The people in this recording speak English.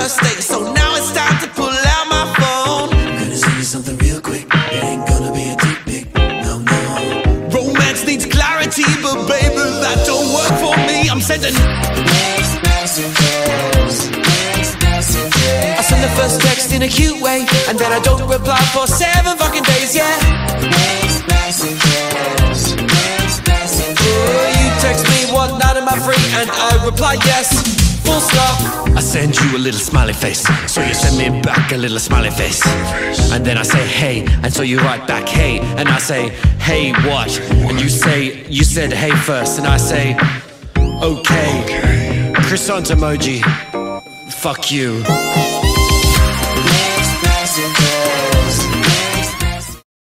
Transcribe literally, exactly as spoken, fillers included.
first date, so now it's time to pull out my phone. I'm gonna send you something real quick. It ain't gonna be a dick pic, no, no. Romance needs clarity, but baby, that don't work for me. I'm sending Next messages, next messages. I send the first text in a cute way, and then I don't reply for seven fucking days, yeah. Next messages, next messages. Oh, you text me one night, am I free? And I reply yes, full stop. I send you a little smiley face, so you send me back a little smiley face. And then I say hey, and so you write back hey. And I say, hey what? And you say, you said hey first. And I say, okay. Croissant emoji, fuck you.